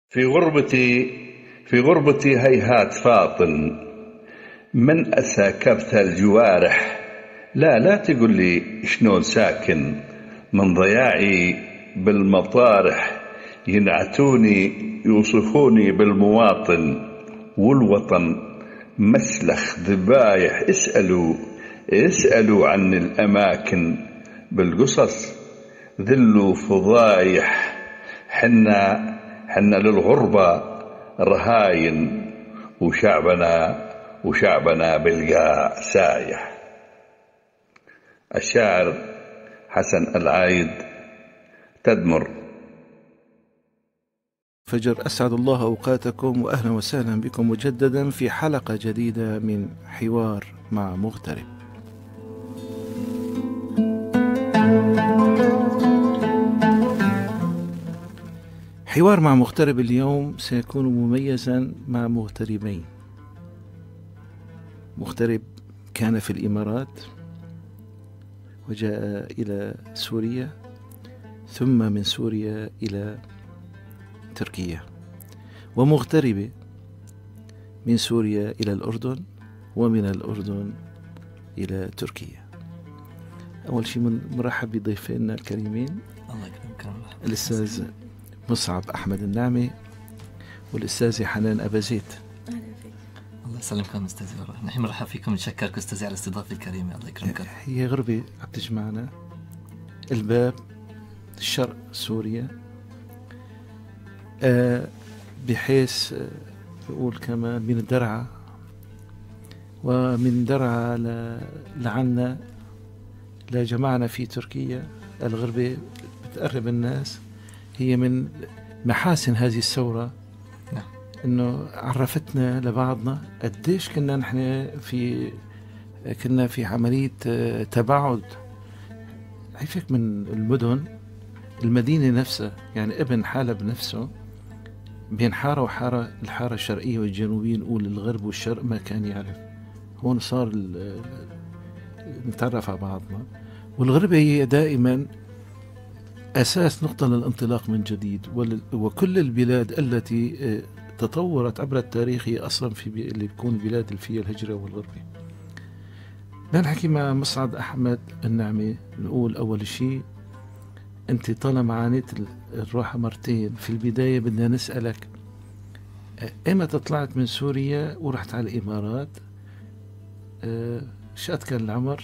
في غربتي في غربتي هيهات فاطن، من أسى كبت الجوارح. لا تقل لي شلون ساكن، من ضياعي بالمطارح. ينعتوني يوصفوني بالمواطن، والوطن مسلخ ذبايح. اسألوا عن الأماكن، بالقصص ذلوا فضايح. حنا للغربة رهاين، وشعبنا بالقاع سايح. الشاعر حسن العايد، تدمر. فجر، أسعد الله أوقاتكم وأهلا وسهلا بكم مجددا في حلقة جديدة من حوار مع مغترب. حوار مع مغترب اليوم سيكون مميزا مع مغتربين. مغترب كان في الإمارات وجاء إلى سوريا، ثم من سوريا إلى تركيا، ومغتربة من سوريا إلى الأردن، ومن الأردن إلى تركيا. أول شيء مرحب بضيفنا الكريمين، الله يكرمك، الأستاذ مصعب أحمد النعمي والأستاذة حنان أبا زيد. الله يسلمكم أستاذي، نحن مرحب فيكم، نشكرك أستاذي على الاستضافة الكريمة. الله يكرمك. هي غربة عم تجمعنا، الباب الشرق سوريا، بحيث بقول كمان من درعا، ومن درعا لعنا لجمعنا في تركيا. الغربة بتقرب الناس، هي من محاسن هذه الثورة. نعم. إنه عرفتنا لبعضنا قديش كنا نحن كنا في عملية تباعد. عيفك من المدينة نفسها، يعني ابن حلب نفسه بين حارة وحارة، الحارة الشرقية والجنوبية، نقول الغرب والشرق ما كان يعرف. هون صار نتعرف على بعضنا. والغربة هي دائما أساس نقطة للانطلاق من جديد، وكل البلاد التي تطورت عبر التاريخ هي أصلا اللي بيكون بلاد اللي فيها الهجرة والغربة. نحكي مع مصعب أحمد النعمي. نقول أول شيء، أنت طالما عانيت الروحة مرتين، في البداية بدنا نسألك إمتى طلعت من سوريا ورحت على الإمارات؟ شقد كان العمر؟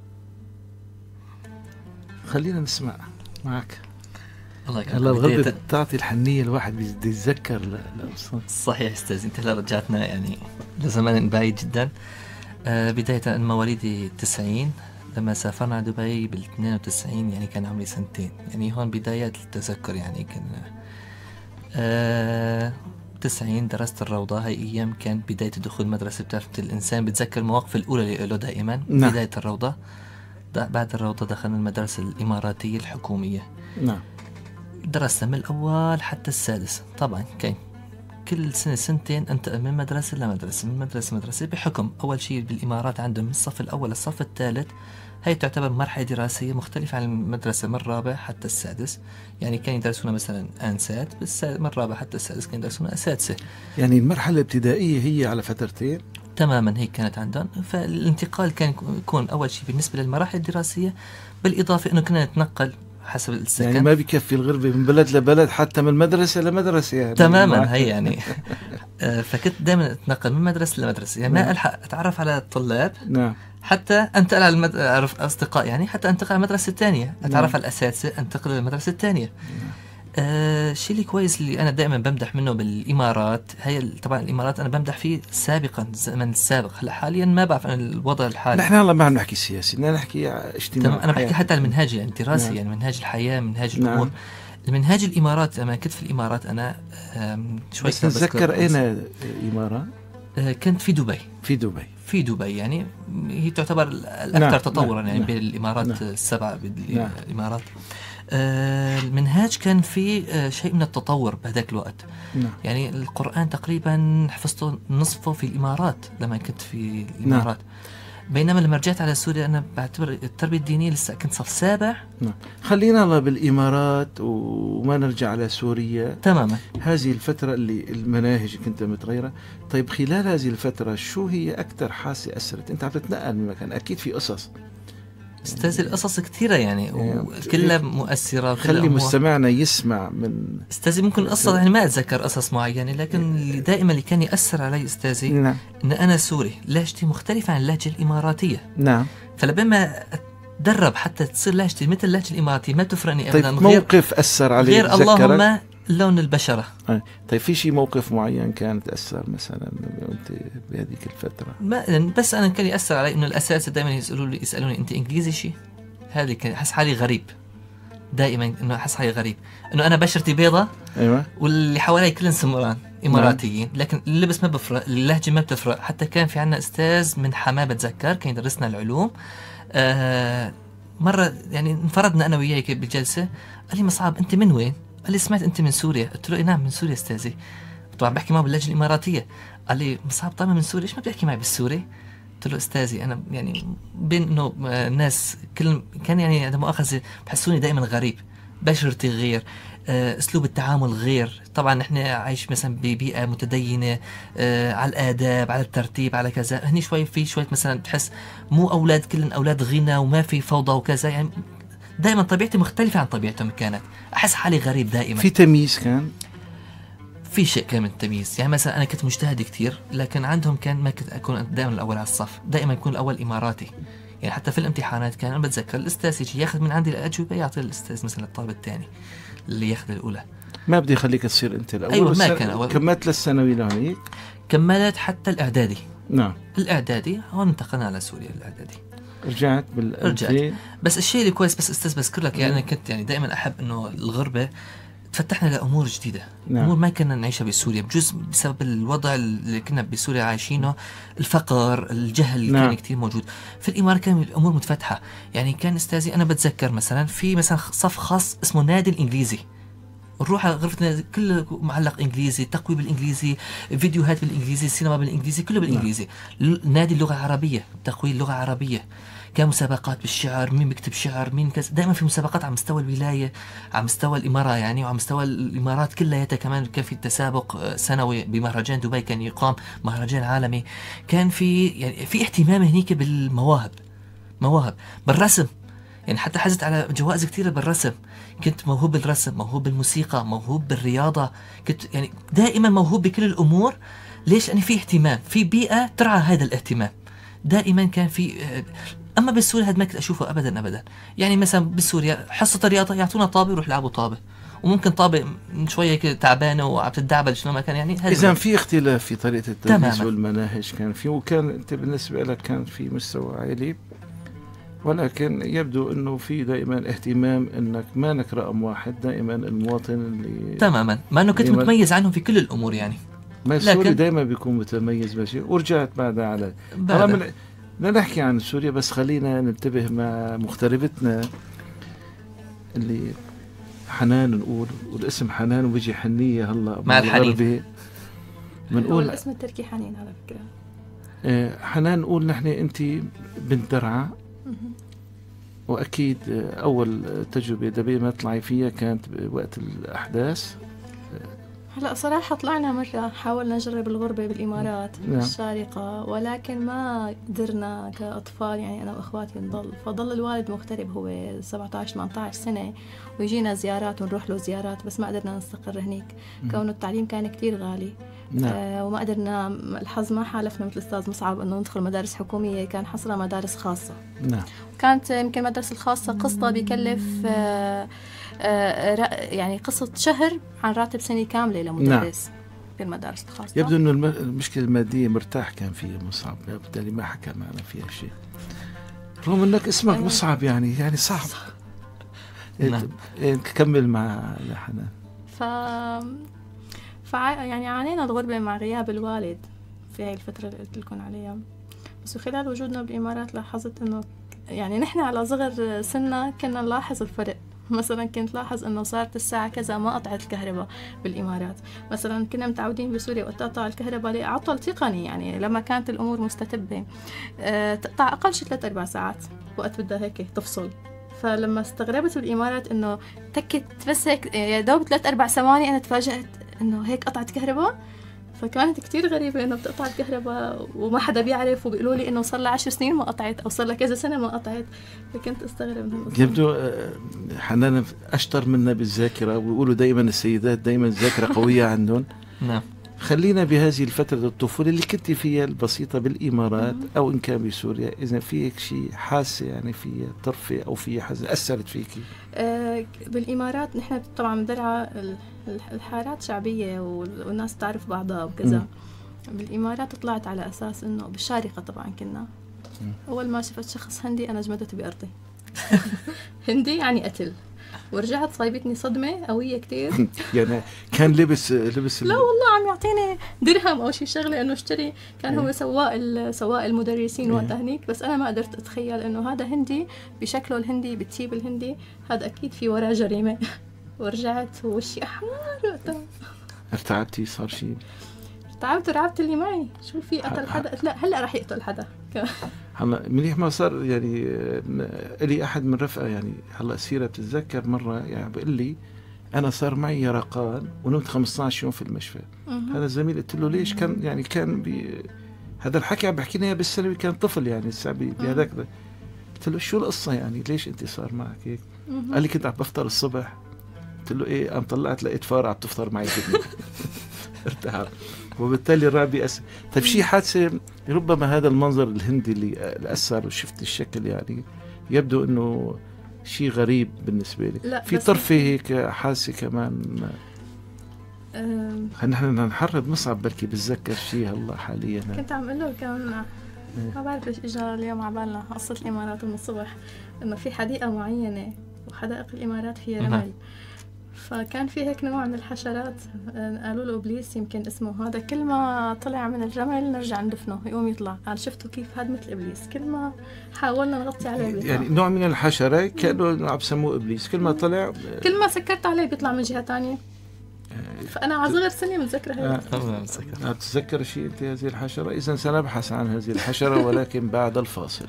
خلينا نسمع معك. الله يكرمك. هلا الغربة تعطي الحنية، الواحد بده يتذكر. صحيح أستاذ، أنت هلا رجعتنا يعني لزمان بعيد جدا. بداية مواليدي 90، لما سافرنا على دبي بال92، يعني كان عمري 2 سنين. يعني هون بدايات التذكر. يعني كنا 90 درست الروضة. هاي أيام كان بداية دخول المدرسة. بتعرف الإنسان بتذكر المواقف الأولى له دائما. نعم. بداية الروضة. بعد الروضة دخلنا المدرسة الإماراتية الحكومية. نعم. درسنا من الأول حتى السادس. طبعا كان كل سنة 2 انتقل من مدرسة لمدرسة، من مدرسة بحكم أول شيء بالإمارات عندهم من الصف الأول للصف الثالث. هي تعتبر مرحلة دراسية مختلفة عن المدرسة من الرابع حتى السادس. يعني كان يدرسونا مثلا أنسات، بس من الرابع حتى السادس كان يدرسونا أساتذة. يعني المرحلة الابتدائية هي على فترتين تماما، هيك كانت عندهم. فالانتقال كان يكون أول شيء بالنسبة للمراحل الدراسية، بالإضافة أنه كنا نتنقل حسب السكن. يعني ما بيكفي الغربة من بلد لبلد، حتى من مدرسة لمدرسة يعني. تماما، هي يعني فكنت دائما اتنقل من مدرسة لمدرسة. يعني ما ألحق أتعرف على الطلاب. نعم. حتى أنتقل على أعرف أصدقاء، يعني حتى أنتقل على المدرسة الثانية، أتعرف على الأساتذة، أنتقل للمدرسة الثانية. الشيء اللي كويس اللي أنا دائما بمدح منه بالإمارات، هي طبعا الإمارات أنا بمدح فيه سابقا، الزمن السابق. هلا حاليا ما بعرف عن الوضع الحالي. نحن هلا ما عم نحكي سياسي، بدنا نحكي اجتماعي. أنا بحكي حتى المنهاج يعني الدراسي. نعم. يعني منهاج الحياة، منهاج الأمور. المنهاج الإمارات، لما كنت في الإمارات أنا شوي بس نتذكر أين إمارة؟ كنت في دبي. في دبي يعني هي تعتبر الأكثر تطورا يعني بين الإمارات السبعة بالإمارات. المنهاج كان فيه شيء من التطور بهذاك الوقت. يعني القرآن تقريبا حفظته نصفه في الإمارات لما كنت في الإمارات. بينما لما رجعت على سوريا أنا بعتبر التربية الدينية لسه كنت صف سابع. نعم. خلينا الله بالإمارات وما نرجع على سوريا. تماما. هذه الفترة اللي المناهج كنت متغيرة، طيب خلال هذه الفترة شو هي أكثر حاسة أثرت؟ أنت عم تتنقل من مكان، أكيد في قصص. استاذ القصص كثيرة يعني وكلها مؤثرة. خلي مستمعنا يسمع من استاذي. ممكن قصة يعني ما أتذكر قصص معينة، لكن دائما اللي كان يأثر علي استاذي نعم. إن أنا سوري، لهجتي مختلفة عن اللهجة الإماراتية. نعم. فلما أتدرب حتى تصير لهجتي مثل اللهجة الإماراتية ما تفرقني أبدا. طيب موقف أثر عليك غير اللهم لون البشرة. طيب في شيء موقف معين كان تأثر مثلا أنت بهذيك الفترة؟ ما بس أنا كان يأثر علي إنه الأساتذة دائما يسألوني أنت إنجليزي شيء؟ هذه كان أحس حالي غريب دائما، إنه أحس حالي غريب إنه أنا بشرتي بيضة. أيوة. واللي حوالي كلهم سمران إماراتيين. لكن اللبس ما بفرق، اللهجة ما بتفرق. حتى كان في عنا أستاذ من حماة بتذكر كان يدرسنا العلوم. مرة يعني انفردنا أنا وياه بالجلسة، قال لي مصعب أنت من وين؟ قال لي سمعت أنت من سوريا. قلت له نعم من سوريا أستاذي. طبعا بحكي معه باللهجة الإماراتية. قال لي مصعب طالما من سوريا ليش ما بتحكي معي بالسوري؟ قلت له أستاذي أنا يعني بين إنه الناس كان يعني هذا مؤاخذة بحسوني دائما غريب، بشرتي غير، أسلوب التعامل غير. طبعا نحن عايش مثلا ببيئة متدينة، على الآداب، على الترتيب، على كذا. هني شوي في شوية مثلا بتحس مو أولاد كلن أولاد غنى وما في فوضى وكذا. يعني دائما طبيعتي مختلفة عن طبيعتهم كانت. أحس حالي غريب دائما. في تمييز كان؟ في شيء كان من التمييز. يعني مثلا أنا كنت مجتهد كتير، لكن عندهم كان ما كنت أكون دائما الأول على الصف، دائما يكون الأول إماراتي. يعني حتى في الامتحانات كان أنا بتذكر الأستاذ يجي ياخذ من عندي الأجوبة يعطي الأستاذ مثلا الطالب الثاني اللي ياخذ الأولى. ما بدي يخليك تصير أنت الأول. أيوة ما كان أول. كملت للثانوي لهونيك؟ كملت حتى الإعدادي. نعم. الإعدادي هون انتقلنا على سوريا. الإعدادي رجعت رجعت. بس الشيء اللي كويس بس أستاذ بذكر لك، يعني أنا كنت يعني دائما أحب إنه الغربة فتحنا لأمور جديدة. نعم. أمور ما كنا نعيشها بسوريا، بجزء بسبب الوضع اللي كنا بسوريا عايشينه، الفقر، الجهل اللي نعم. كان كتير موجود. في الإمارات كان الأمور متفتحة. يعني كان أستاذي أنا بتذكر مثلا في مثلا صف خاص اسمه نادي الإنجليزي، نروح على غرفة النادي كله معلق إنجليزي، تقوي بالإنجليزي، فيديوهات بالإنجليزي، السينما بالإنجليزي، كله بالإنجليزي. نادي اللغة العربية، تقوي اللغة العربية. كان مسابقات بالشعر، مين بيكتب شعر، مين كذا. دائما في مسابقات على مستوى الولاية، على مستوى الإمارة يعني، وعلى مستوى الإمارات كلها. كمان كان في تسابق سنوي بمهرجان دبي، كان يقام مهرجان عالمي. كان في يعني في اهتمام هنيك بالمواهب، مواهب بالرسم. يعني حتى حزت على جوائز كثيرة بالرسم. كنت موهوب بالرسم، موهوب بالموسيقى، موهوب بالرياضة. كنت يعني دائما موهوب بكل الأمور. ليش؟ لأن في اهتمام، في بيئة ترعى هذا الاهتمام. دائما كان في. أما بالسوريا هذا ما كنت أشوفه أبدا أبدا. يعني مثلا بالسوريا حصة الرياضة يعطونا طابة ويروح يلعبوا طابة، وممكن طابة شوية كده تعبانة وعم تتدعبل شنو ما كان. يعني إذا في اختلاف في طريقة التدريس تماما. والمناهج كان في، وكان أنت بالنسبة لك كان في مستوى عالي، ولكن يبدو أنه في دائما اهتمام أنك ما نك رقم واحد، دائما المواطن اللي تماما، مع أنه كنت متميز عنهم في كل الأمور. يعني ما السوري دائما بيكون متميز بشيء. ورجعت بعدها على بدنا نحكي عن سوريا، بس خلينا ننتبه مع مغتربتنا اللي حنان. نقول والاسم حنان وبيجي حنية هلا مع الحنين. بنقول الاسم التركي حنين على فكرة. حنان نقول نحن أنت بنت درعا، وأكيد أول تجربة دبي ما طلعي فيها كانت وقت الأحداث. هلا صراحة طلعنا مرة حاولنا نجرب الغربة بالإمارات الشارقة، ولكن ما قدرنا كأطفال. يعني أنا وأخواتي نضل، فضل الوالد مغترب هو 17-18 سنة، ويجينا زيارات ونروح له زيارات، بس ما قدرنا نستقر هناك كونه التعليم كان كتير غالي. وما قدرنا، الحظ ما حالفنا مثل الأستاذ مصعب أنه ندخل مدارس حكومية، كان حصرها مدارس خاصة. كانت يمكن المدرسة الخاصة قسطة بيكلف يعني قصة شهر عن راتب سنة كاملة لمدرس. في المدارس الخاصة يبدو أنه المشكلة المادية مرتاح كان فيها مصعب، بالتالي ما حكى معنا فيها شيء، رغم أنك اسمك مصعب يعني صعب. كمل مع حنان. يعني عانينا الغربة مع غياب الوالد في هاي الفترة اللي قلت لكم عليها. بس خلال وجودنا بالإمارات لاحظت أنه يعني نحن على صغر سنة كنا نلاحظ الفرق مثلا كنت لاحظ انه صارت الساعة كذا ما قطعت الكهرباء بالامارات. مثلا كنا متعودين بسوريا وقت تقطع الكهرباء لعطل تقني، يعني لما كانت الامور مستتبة تقطع اقل شيء 3-4 ساعات وقت بدها هيك تفصل. فلما استغربت بالامارات انه تكت بس هيك يا دوب 3-4 ثواني انا تفاجأت انه هيك قطعت كهرباء. فكانت كتير غريبة إنه بتقطع الكهرباء وما حدا بيعرف، وبيقولوا لي إنه صار لها 10 سنين ما قطعت أو صار لها كذا سنة ما قطعت. فكنت أستغرب من يبدو حنان أشطر منا بالذاكرة، ويقولوا دائما السيدات دائما الذاكرة قوية عندهم. نعم. خلينا بهذه الفترة الطفولة اللي كنت فيها البسيطة بالإمارات أو إن كان بسوريا، إذا فيك شيء حاسة يعني فيها طرفة أو فيها حزن أثرت فيكي؟ بالإمارات نحن طبعا درعا الحارات شعبية والناس تعرف بعضها وكذا. بالإمارات طلعت على أساس إنه بالشارقة طبعا كنا أول ما شفت شخص هندي أنا جمدت بأرضي. هندي يعني قتل. ورجعت صايبتني صدمة قوية كتير. يعني كان لبس لا والله عم يعطيني درهم أو شي شغلة إنه اشتري. كان هو سواق المدرسين وقت هنيك، بس أنا ما قدرت أتخيل إنه هذا هندي بشكله الهندي بالتيب الهندي، هذا أكيد في وراه جريمة. ورجعت ووشي أحمر وقتها. ارتعبتي؟ صار شيء؟ رعبت اللي معي. شو في قتل حدا؟ لا هلا راح يقتل حدا. هلا منيح ما صار. يعني لي احد من رفقه يعني هلا سيره بتتذكر مره يعني بقول لي انا صار معي يرقان ونمت 15 يوم في المشفى. هذا الزميل قلت له ليش؟ كان هذا الحكي عم بحكي لنا بالسلبي، كان طفل يعني لسه بهذاك. قلت له شو القصه يعني ليش انت صار معك هيك؟ قال لي كنت عم بفطر الصبح. قلت له ايه؟ قام طلعت لقيت فار عم تفطر معي كده. ارتعب وبالتالي الرعب طيب شيء حادثة ربما هذا المنظر الهندي اللي أثر وشفت الشكل يعني يبدو إنه شيء غريب بالنسبة لي. في طرفة هيك حاسة كمان. نحن نحرض مصعب بركي بتذكر شيء هلا حاليا. كنت عم أقول له كمان ما بعرف ليش إجا اليوم عبالنا قصة الإمارات من الصبح، إنه في حديقة معينة وحدائق الإمارات فيها رمل. فكان في هيك نوع من الحشرات قالوا له إبليس يمكن اسمه، هذا كل ما طلع من الرمل نرجع ندفنه يقوم يطلع. قال شفتوا كيف هذا مثل إبليس، كل ما حاولنا نغطي عليه بيطلع. يعني نوع من الحشرة كانوا عم بسموه إبليس، كل ما طلع كل ما سكرت عليه بيطلع من جهة تانية. فأنا على صغر سني متذكرة تتذكر شيء أنت هذه الحشرة؟ إذن سنبحث عن هذه الحشرة ولكن بعد الفاصل.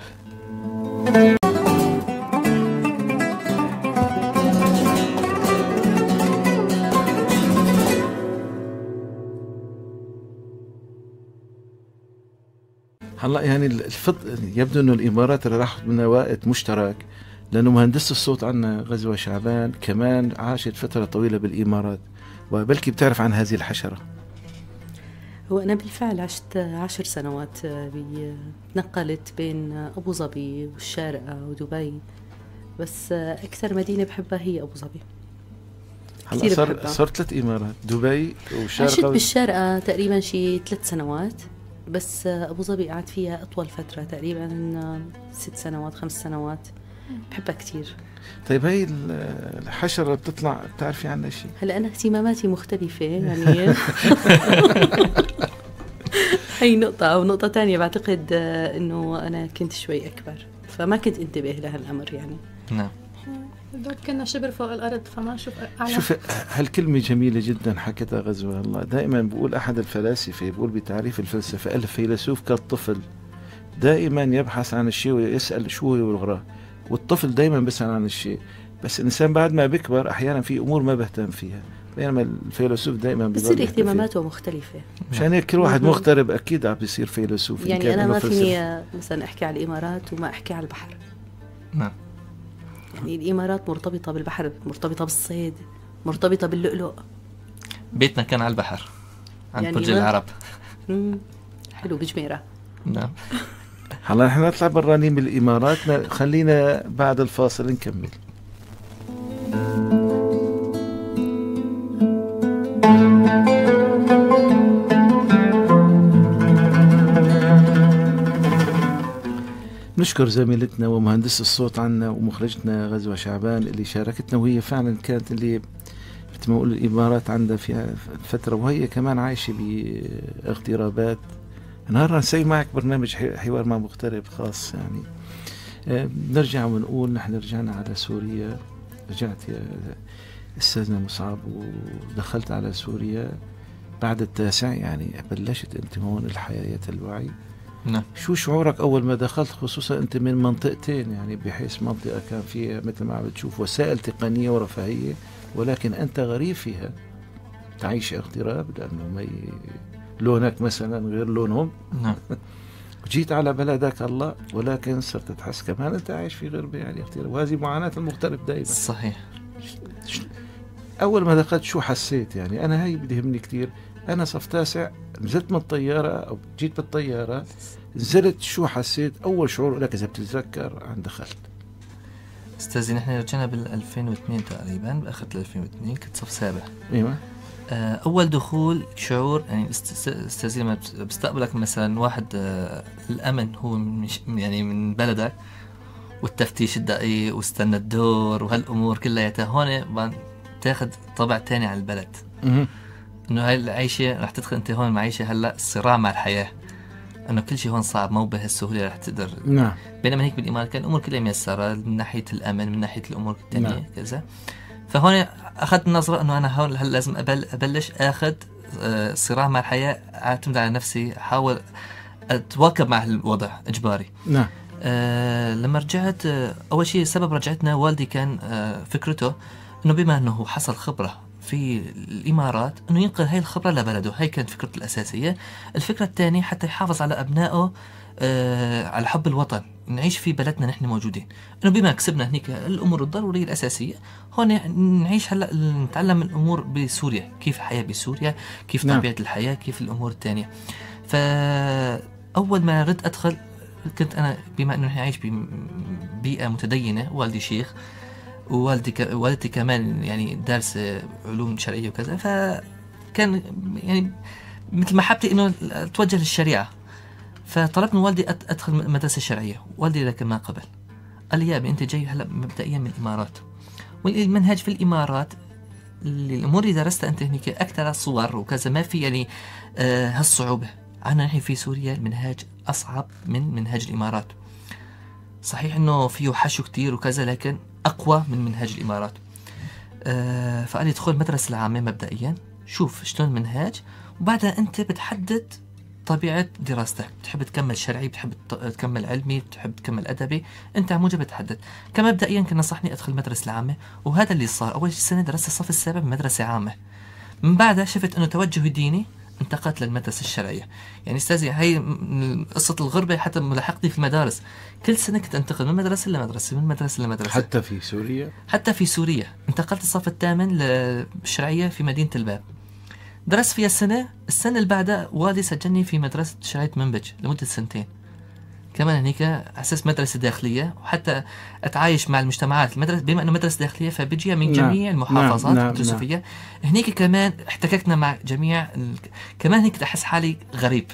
هلا يعني يبدو انه الامارات راح منها وقت مشترك، لانه مهندسة الصوت عنا غزوة شعبان كمان عاشت فترة طويلة بالامارات، وبلكي بتعرف عن هذه الحشرة. هو انا بالفعل عشت 10 سنوات تنقلت بين ابو ظبي والشارقة ودبي، بس اكثر مدينة بحبها هي ابو ظبي. هلا صار 3 امارات، دبي والشارقة. عشت بالشارقة تقريبا شي 3 سنوات، بس أبو ظبي قعدت فيها أطول فترة تقريبا 6 سنوات 5 سنوات. بحبها كتير. طيب هاي الحشرة بتطلع بتعرفي عنها شيء؟ هلا أنا اهتماماتي مختلفة يعني. هاي نقطة. أو نقطة تانية بعتقد إنه أنا كنت شوي أكبر فما كنت انتبه لهالأمر يعني. نعم. دوب كنا شبر فوق الأرض فما شوف هالكلمة جميلة جدا حكتها غزوة. الله دائما بقول أحد الفلاسفة بقول بتعريف الفلسفة الفيلسوف كالطفل دائما يبحث عن الشيء ويسأل شو هو الغراه، والطفل دائما بيسأل عن الشيء، بس الإنسان بعد ما بيكبر أحيانا في أمور ما بهتم فيها، بينما الفيلسوف دائما بصير اهتماماته مختلفة. مشان هيك كل واحد مغترب أكيد عم بيصير فيلسوف. يعني أنا ما فيني مثلا أحكي على الإمارات وما أحكي على البحر. نعم. يعني الإمارات مرتبطة بالبحر، مرتبطة بالصيد، مرتبطة باللؤلؤ. بيتنا كان على البحر عند يعني برج العرب. حلو بجميرة. نعم. هلا نحن نطلع برانين بالإمارات، خلينا بعد الفاصل نكمل. نشكر زميلتنا ومهندس الصوت عنا ومخرجتنا غزوة شعبان اللي شاركتنا، وهي فعلا كانت اللي مثل ما نقول الإمارات عندها فيها فترة وهي كمان عايشة باغترابات. النهارده نسوي معك برنامج حوار مع مغترب خاص يعني. نرجع ونقول نحن رجعنا على سوريا رجعت يا أستاذنا مصعب ودخلت على سوريا بعد 9، يعني بلشت أنت هون الحياة الوعي. نعم. شو شعورك أول ما دخلت، خصوصا أنت من منطقتين، يعني بحيث منطقة كان فيها مثل ما عم بتشوف وسائل تقنية ورفاهية، ولكن أنت غريب فيها، تعيش اغتراب لأنه لونك مثلا غير لونهم. نعم. جيت على بلدك الله، ولكن صرت تحس كمان أنت عايش في غربة، يعني اغتراب، وهذه معاناة المغترب دائما. صحيح. أول ما دخلت شو حسيت؟ يعني أنا هاي بيهمني كتير. أنا صف 9 نزلت من الطيارة أو جيت بالطيارة، نزلت شو حسيت؟ أول شعور لك إذا بتتذكر عن دخلت؟ أستاذي نحن رجعنا بال 2002 تقريبا، بآخر 2002 كنت صف 7. أيوة. أول دخول شعور يعني أستاذي لما بستقبلك مثلا واحد الأمن هو يعني من بلدك، والتفتيش الدقيق واستنى الدور وهالأمور كلها، هون تاخد طبع تاني عن البلد. إنه هاي العيشة رح تدخل أنت هون معيشة هلأ صراع مع الحياة، إنه كل شيء هون صعب، مو بهالسهولة رح تقدر. نعم. بينما هيك بالإمارات كان الأمور كلها ميسرة من ناحية الأمن، من ناحية الأمور التانية. نعم. كذا. فهون أخذت النظرة إنه أنا هون هل لازم أبلش أخذ صراع مع الحياة، أعتمد على نفسي، أحاول أتواكب مع الوضع إجباري. نعم. لما رجعت أول شيء سبب رجعتنا والدي كان فكرته إنه بما إنه حصل خبرة في الإمارات إنه ينقل هاي الخبرة لبلده، هاي كانت فكرته الأساسية. الفكرة الثانية حتى يحافظ على أبنائه على حب الوطن، نعيش في بلدنا نحن موجودين، إنه بما كسبنا هنيك الأمور الضرورية الأساسية، هون نعيش هلأ نتعلم من الأمور بسوريا، كيف الحياة بسوريا، كيف طبيعة الحياة، كيف الأمور الثانية. فأول ما ردت أدخل كنت أنا بما أنه نحن عايش ببيئة متدينة، والدي شيخ والدتي كمان يعني دارسة علوم شرعية وكذا، فكان يعني مثل محبتي إنه أتوجه للشريعة. فطلبت من والدي أدخل مدرسة شرعية، والدي لكن ما قبل، قال لي يا أبي أنت جاي هلأ مبدئيا من الإمارات، والمنهج في الإمارات الأمور اللي درستها أنت هناك أكثر صور وكذا، ما في يعني هالصعوبة. عنا نحن في سوريا المنهاج أصعب من منهاج الإمارات، صحيح إنه فيه حشو كتير وكذا، لكن أقوى من منهاج الإمارات. فقال لي ادخل المدرسة العامة مبدئيا، شوف شلون المنهاج، وبعدها أنت بتحدد طبيعة دراستك، بتحب تكمل شرعي، بتحب تكمل علمي، بتحب تكمل أدبي، أنت عموجة بتحدد. كمبدئيا كان نصحني أدخل المدرسة العامة، وهذا اللي صار. أول سنة درست الصف السابع بمدرسة عامة، من بعدها شفت أنه توجهي ديني، انتقلت للمدرسة الشرعية. يعني أستاذي هاي قصة الغربة حتى ملاحقتي في المدارس، كل سنة كنت انتقل من مدرسة لمدرسة، من مدرسة لمدرسة. حتى في سوريا؟ حتى في سوريا انتقلت الصف الثامن للشرعية في مدينة الباب، درست فيها السنة اللي بعدها والدي سجلني في مدرسة شرعية منبج لمدة 2 سنين كمان هنيك، أساس مدرسة داخلية، وحتى أتعايش مع المجتمعات. المدرسة بما أنه مدرسة داخلية فبيجي من جميع المحافظات التوسفية. هنيك كمان احتككنا مع جميع كمان هنيك أحس حالي غريب،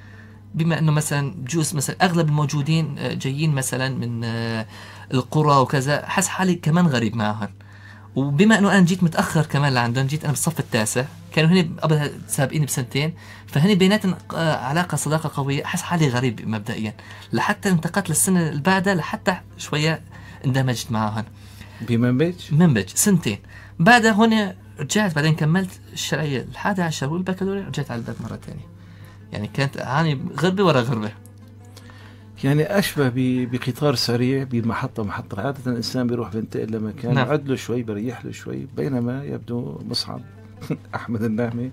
بما أنه مثلا بجوز مثلا أغلب الموجودين جايين مثلا من القرى وكذا، أحس حالي كمان غريب معهم. وبما أنه أنا جيت متأخر كمان لعندهم، جيت أنا بالصف التاسع، كانوا هني قبل سابقين ب2 فهني بيناتنا علاقة صداقة قوية. أحس حالي غريب مبدئيا، لحتى انتقلت للسنة اللي بعدها لحتى شوية اندمجت معهم بمنبج 2 سنين. بعدها هون رجعت، بعدين كملت الشرعية 11 والبكالوريا، رجعت على البلد مرة تانية. يعني كانت أعاني غربة ورا غربة، يعني أشبه بقطار سريع بمحطة. عادة الإنسان بيروح بينتقل لمكان يقعد له شوي، بريح له شوي، بينما يبدو مصعب أحمد النعمي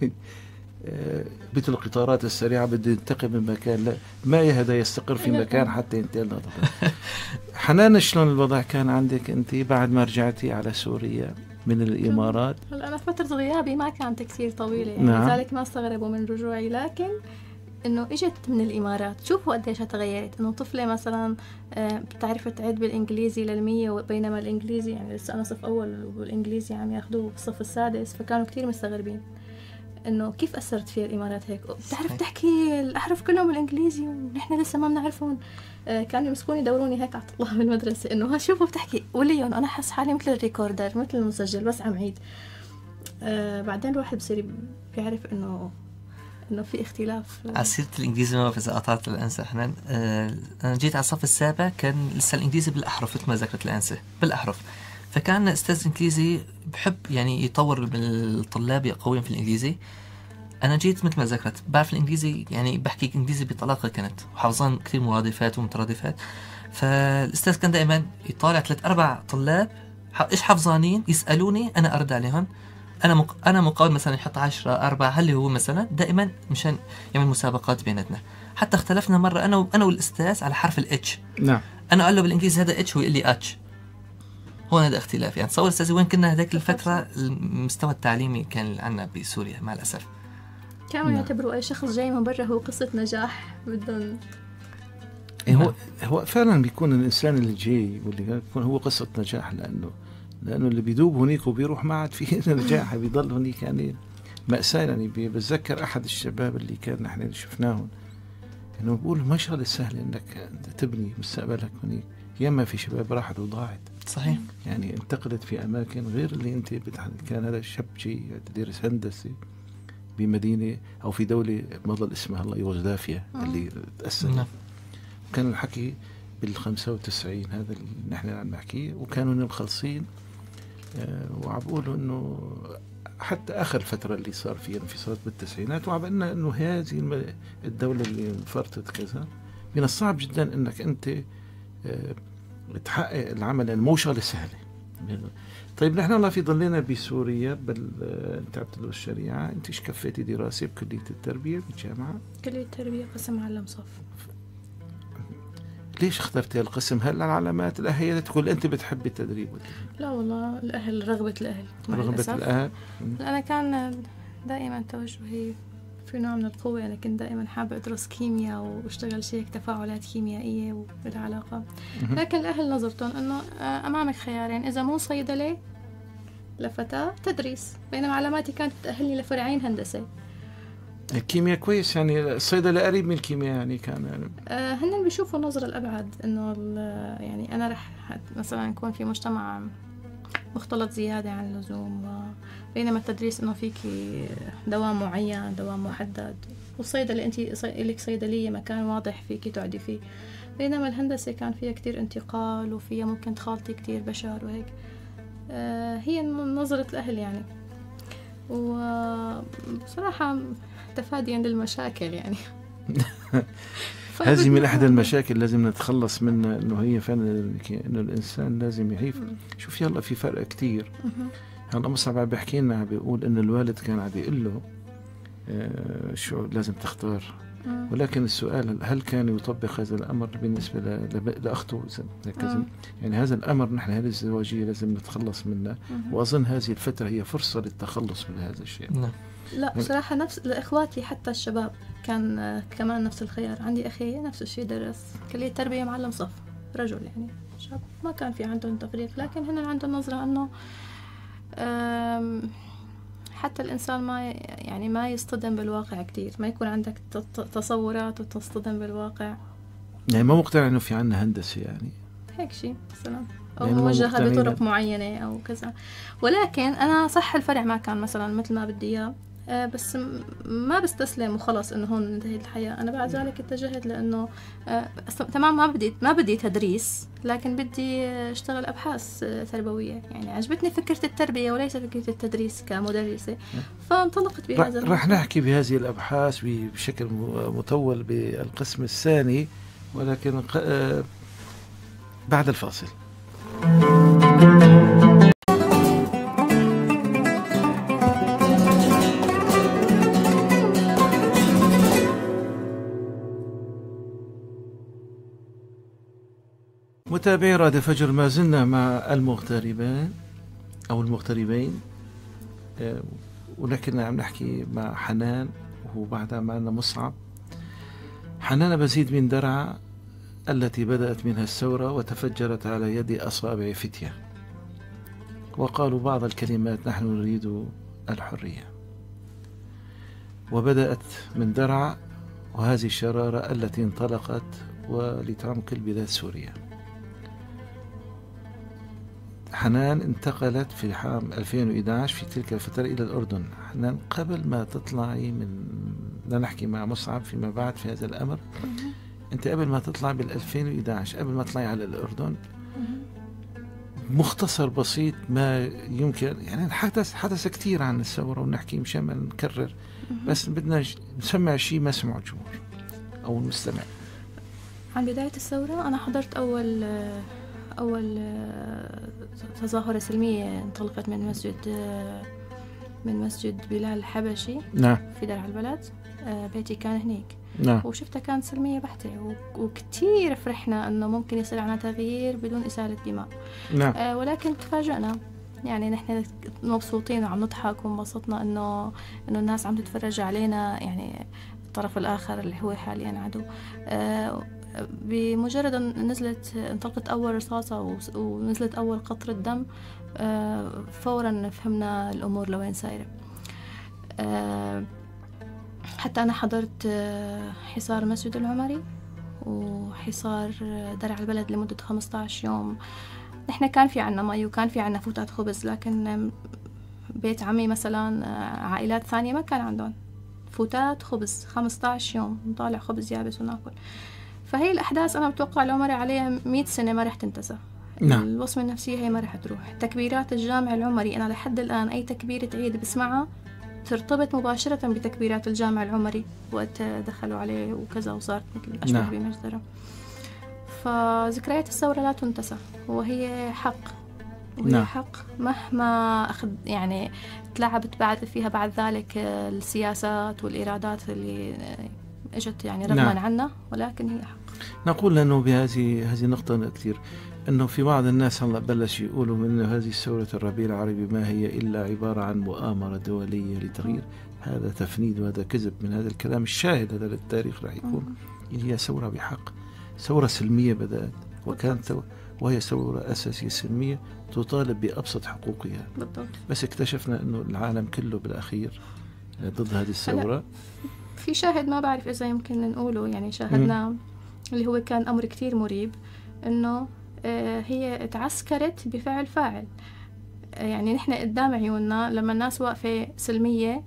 مثل القطارات السريعة بده ينتقل من مكان لا ما يهدى يستقر في مكان حتى ينتقل. حنان شلون الوضع كان عندك أنت بعد ما رجعتي على سوريا من الإمارات؟ هلا أنا فترة غيابي ما كانت كثير طويلة، يعني نعم. لذلك ما استغربوا من رجوعي، لكن إنه إجت من الإمارات شوفوا قديش تغيرت. إنه طفلة مثلا بتعرف تعد بالإنجليزي لل100، بينما الإنجليزي يعني لسه أنا صف أول والإنجليزي عم ياخدوه بالصف السادس، فكانوا كتير مستغربين إنه كيف أثرت فيها الإمارات هيك، بتعرف تحكي الأحرف كلهم بالإنجليزي ونحن لسه ما بنعرفهم. كانوا يمسكوني يدوروني هيك على طلاب بالمدرسة إنه ها شوفوا بتحكي وليون، أنا حس حالي مثل الريكوردر مثل المسجل بس عم عيد. بعدين الواحد بصير بيعرف إنه في اختلاف. على سيرة الإنجليزي ما إذا قطعت الأنسة حنان، أنا جيت على الصف السابع كان لسه الإنجليزي بالأحرف مثل ما ذكرت الأنسة بالأحرف، فكان أستاذ إنجليزي بحب يعني يطور بالطلاب يقويهم في الإنجليزي. أنا جيت مثل ما ذكرت بعرف الإنجليزي، يعني بحكي إنجليزي بطلاقة كانت، وحافظان كثير مرادفات ومترادفات. فالأستاذ كان دائما يطالع 3-4 طلاب إيش حافظانين، يسألوني أنا أرد عليهم. أنا مقاول مثلا يحط 10-4 هل هو مثلا دائما مشان يعمل مسابقات بيناتنا. حتى اختلفنا مرة أنا والأستاذ على حرف الاتش. نعم. أنا أقول له بالإنجليزي هذا اتش ويقول لي اتش. هون هذا اختلاف. يعني تصور أستاذي وين كنا هذاك الفترة المستوى التعليمي كان عندنا بسوريا مع الأسف. كانوا يعتبروا أي شخص جاي من برا هو قصة نجاح بدهم. هو فعلا بيكون الإنسان اللي جاي واللي يكون هو قصة نجاح، لأنه اللي بيدوب هنيك وبيروح ما عاد فيه نجاح، بيضل هنيك يعني مأساة. يعني بتذكر أحد الشباب اللي كان نحن شفناهم إنه بقول ما شغلة سهلة إنك تبني مستقبلك هنيك، ياما في شباب راحت وضاعت. صحيح. يعني انتقلت في أماكن غير اللي أنت كان هذا الشاب جاي يدرس هندسة بمدينة أو في دولة ما ضل اسمها الله يوغوسلافيا اللي تأسست. كان الحكي بال95 هذا اللي نحن عم نحكيه، وكانوا مخلصين وعم بقولوا إنه حتى آخر فترة اللي صار فيها انفصالات بالتسعينات، وعم قلنا إنه هذه الدولة اللي انفرطت كذا من الصعب جدا إنك أنت تحقق العمل، يعني مو شغلة سهلة. طيب نحن الله في ضلينا بسوريا انت بتدرس الشريعة، انت ايش كفيتي دراسة بكلية التربية بالجامعة؟ كلية التربية قسم معلم صف. ليش اخترتي القسم؟ هل العلامات الأهلية تقول أنت بتحبي التدريب؟ لا والله الأهل، رغبة الأهل. رغبة الأهل. أنا كان دائما توجهي في نوع من القوة، أنا كنت دائما حابة أدرس كيمياء واشتغل شيء تفاعلات كيميائية والعلاقة. لكن الأهل نظرتهم أنه أمامك خيارين، إذا مو صيدلة لفتاة تدريس، بينما علاماتي كانت تأهلني لفرعين هندسة. الكيمياء كويس، يعني الصيدلة قريب من الكيمياء يعني كان يعني. هن بيشوفوا النظرة الأبعد إنه يعني أنا رح مثلا نكون في مجتمع مختلط زيادة عن اللزوم، بينما التدريس إنه فيكي دوام معين، دوام محدد، والصيدلة أنت لك صيدلية مكان واضح فيكي تقعدي فيه، بينما الهندسة كان فيها كتير انتقال وفيها ممكن تخالطي كتير بشر وهيك. هي نظرة الأهل يعني، وبصراحة تفاديا للمشاكل يعني. هذه من أحد المشاكل لازم نتخلص منها، إنه هي فعلا إنه الإنسان لازم يعيف. شوف يلا في فرق كتير. هلا مصعب عم بيحكي لنا، بيقول إن الوالد كان عم بيقول له شو لازم تختار، ولكن السؤال هل كان يطبق هذا الأمر بالنسبة لأخته؟ يعني هذا الأمر نحن هذه الزواجية لازم نتخلص منه، وأظن هذه الفترة هي فرصة للتخلص من هذا الشيء. لا بصراحة نفس لإخواتي حتى الشباب كان كمان نفس الخيار. عندي أخي نفس الشيء درس كلية تربية معلم صف، رجل يعني شاب، ما كان في عندهم تفريق، لكن هنا عندهم نظرة أنه حتى الإنسان ما يصطدم بالواقع كتير، ما يكون عندك تصورات وتصطدم بالواقع. يعني ما مقتنع إنه في عنا هندسة يعني هيك شيء مثلا، أو يعني موجهة بطرق معينة أو كذا. ولكن أنا صح الفرع ما كان مثلا مثل ما بدي إياه، بس ما بستسلم وخلص إنه هون انتهت الحياة. أنا بعد ذلك اتجهت لأنه تمام ما بدي تدريس، لكن بدي أشتغل أبحاث تربوية. يعني عجبتني فكرة التربية وليس فكرة التدريس كمدرسة، فانطلقت بهذا. رح نحكي بهذه الأبحاث بشكل مطول بالقسم الثاني، ولكن بعد الفاصل. متابعي راديو فجر، ما زلنا مع المغتربين أو المغتربين، ولكن عم نحكي مع حنان وبعدها معنا مصعب. حنان بزيد من درعا التي بدأت منها الثورة وتفجرت على يد أصابع فتية، وقالوا بعض الكلمات: نحن نريد الحرية. وبدأت من درعا، وهذه الشرارة التي انطلقت ولتعمق بلاد سوريا. حنان انتقلت في عام 2011 في تلك الفترة إلى الأردن. حنان قبل ما تطلعي لا نحكي مع مصعب فيما بعد في هذا الأمر، أنت قبل ما تطلع بال2011 قبل ما تطلعي على الأردن مختصر بسيط ما يمكن، يعني حدث كثير عن الثورة ونحكي مشان ما نكرر، بس بدنا نسمع شيء ما سمعه الجمهور أو المستمع. عن بداية الثورة أنا حضرت أول تظاهرة سلمية انطلقت من مسجد بلال الحبشي. نعم. في درع البلد. بيتي كان هناك. نعم. وشفتها كانت سلمية بحتة، وكتير فرحنا أنه ممكن يصير عنا تغيير بدون إسالة دماء. نعم. ولكن تفاجأنا، يعني نحن مبسوطين وعم نضحك وانبسطنا إنه الناس عم تتفرج علينا، يعني الطرف الآخر اللي هو حاليا عدو. بمجرد أن انطلقت أول رصاصة ونزلت أول قطرة دم، فورا فهمنا الأمور لوين سايرة. حتى أنا حضرت حصار مسجد العمري وحصار درع البلد لمدة 15 يوم. نحن كان في عنا مي وكان في عنا فوتات خبز، لكن بيت عمي مثلا عائلات ثانية ما كان عندهم فوتات خبز. 15 يوم نطالع خبز يابس وناكل. فهي الأحداث أنا بتوقع لو مر عليها 100 سنة ما رح تنتسى. نعم. الوصمة النفسية هي ما رح تروح. تكبيرات الجامع العمري أنا لحد الآن أي تكبيرة عيد بسمعها ترتبط مباشرة بتكبيرات الجامع العمري وقت دخلوا عليه وكذا، وصارت مثل أشبه نعم. بمجزرة. فذكريات الثورة لا تنتسى، وهي حق، وهي نعم. حق مهما يعني تلعبت فيها بعد ذلك السياسات والإرادات اللي اجت يعني رغما نعم. عنا، ولكن هي حق. نقول أنه بهذه نقطة كثير، أنه في بعض الناس هلا بلش يقولوا من هذه ثورة الربيع العربي ما هي إلا عبارة عن مؤامرة دولية لتغيير. هذا تفنيد وهذا كذب من هذا الكلام الشاهد هذا للتاريخ راح يكون. هي ثورة بحق، ثورة سلمية بدأت وهي ثورة أساسية سلمية تطالب بأبسط حقوقها. بالضبط. بس اكتشفنا أنه العالم كله بالأخير ضد هذه الثورة. في شاهد ما بعرف إذا يمكن نقوله، يعني شاهدنا اللي هو كان أمر كتير مريب، إنه هي تعسكرت بفعل فاعل. يعني نحن قدام عيوننا لما الناس واقفة سلمية،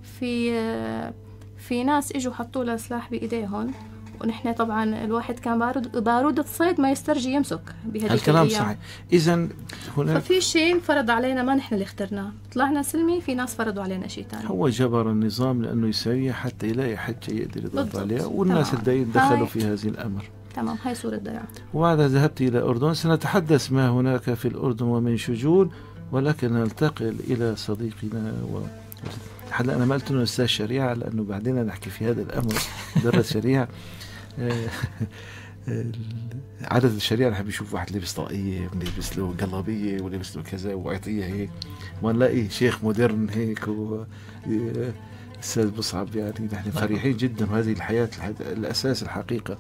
في ناس إجوا حطوا لها سلاح بإيديهم، ونحن طبعا الواحد كان بارودة صيد ما يسترجي يمسك بهذه الكلام صحيح. إذن هناك ففي شيء فرض علينا ما نحن اللي اخترناه، طلعنا سلمي، في ناس فرضوا علينا شيء تاني. هو جبر النظام لأنه يسويها حتى يلاقي حجة يقدر يضغط عليها، والناس الدين دخلوا في هذه الأمر. تمام. هاي صورة درع. وبعد ذهبت إلى الأردن. سنتحدث ما هناك في الأردن ومن شجون، ولكن ننتقل إلى صديقنا هلا أنا ما قلت له أستاذ شريعة لأنه بعدين نحكي في هذا الأمر درس شريعة. عادة الشريعة نحب نشوف واحد لابس طاقية ولابس له قلبية ولابس له كذا وعطية هيك، ونلاقي شيخ مودرن هيك أستاذ مصعب. يعني نحن فرحين جدا، وهذه الحياة الأساس الحقيقة.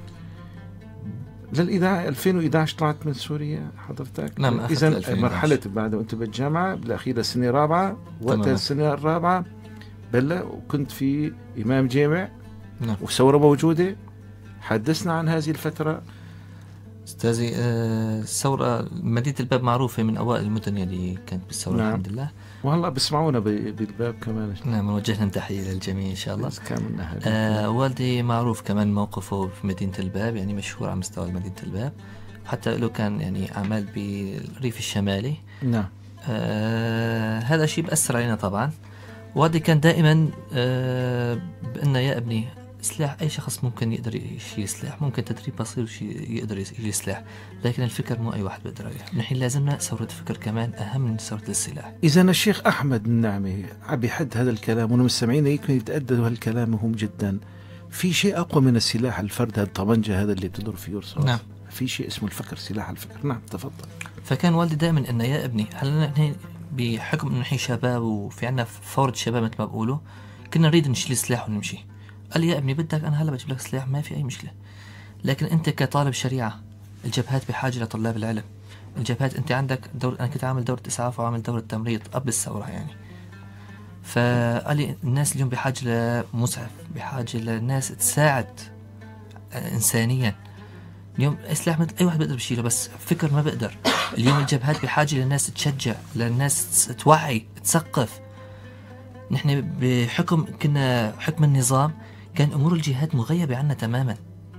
للإذاعة 2011 طلعت من سوريا حضرتك؟ نعم. إذا مرحلة بعد وأنت بالجامعة بالأخير السنة الرابعة، وقت السنة الرابعة بلا وكنت في إمام جامع. نعم. وثورة موجودة. حدثنا عن هذه الفترة أستاذي. الثورة مدينة الباب معروفة من أوائل المدن اللي كانت بالثورة. نعم. الحمد لله. وهلا بسمعونا بالباب كمان. نعم. وجهنا تحية للجميع إن شاء الله. والدي معروف كمان موقفه في مدينة الباب، يعني مشهور على مستوى مدينة الباب، حتى له كان يعني أعمال بالريف الشمالي. نعم. هذا شيء بأثر علينا طبعا. والدي كان دائما بأنه يا ابني سلاح أي شخص ممكن يقدر يشيل سلاح، ممكن تدريب بسيط يقدر يشيل سلاح، لكن الفكر مو أي واحد بيقدر عليه. نحن لازمنا ثورة فكر كمان أهم من ثورة السلاح. إذا الشيخ أحمد النعمي بحد هذا الكلام، والمستمعين يمكن يتأدبوا هالكلام مهم جدا. في شيء أقوى من السلاح الفرد، الطبنجة هذا اللي بتضرب فيه رصاص. نعم. في شيء اسمه الفكر، سلاح الفكر. نعم تفضل. فكان والدي دائما إنه يا ابني هلا نحن بحكم إنه نحن شباب وفي عنا فورة شباب مثل ما بقولوا، كنا نريد نشيل سلاح ونمشي. قال لي يا ابني بدك أنا هلا بجيب لك سلاح ما في أي مشكلة، لكن أنت كطالب شريعة الجبهات بحاجة لطلاب العلم. الجبهات أنت عندك أنا كنت عامل دورة إسعاف وعامل دورة تمريض قبل الثورة يعني. فقال لي الناس اليوم بحاجة لمسعف، بحاجة لناس تساعد إنسانيا. اليوم سلاح أي واحد بيقدر بشيله، بس فكر ما بقدر. اليوم الجبهات بحاجة للناس تشجع، للناس توعي، تثقف. نحن بحكم كنا حكم النظام كان أمور الجهاد مغيبة عنا تماما.